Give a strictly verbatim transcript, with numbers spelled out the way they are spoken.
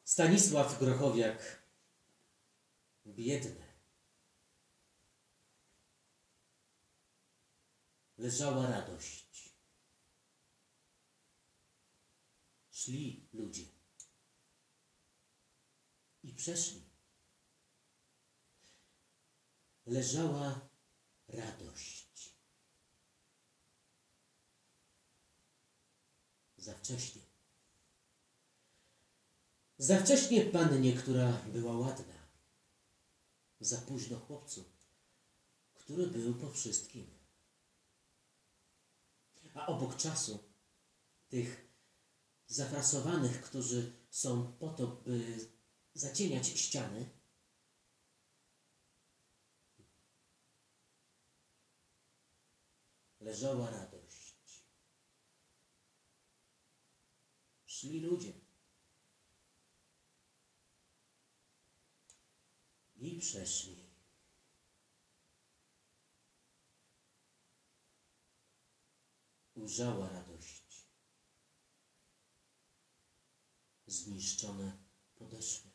Stanisław Grochowiak, biedny. Leżała radość. Szli ludzie i przeszli. Leżała radość. Za wcześnie. Za wcześnie pannie, która była ładna. Za późno chłopcu, który był po wszystkim. A obok czasu tych zafrasowanych, którzy są po to, by zacieniać ściany, leżała radość. Szli ludzie i przeszli. Ujrzała radość. Zniszczone podeszwy.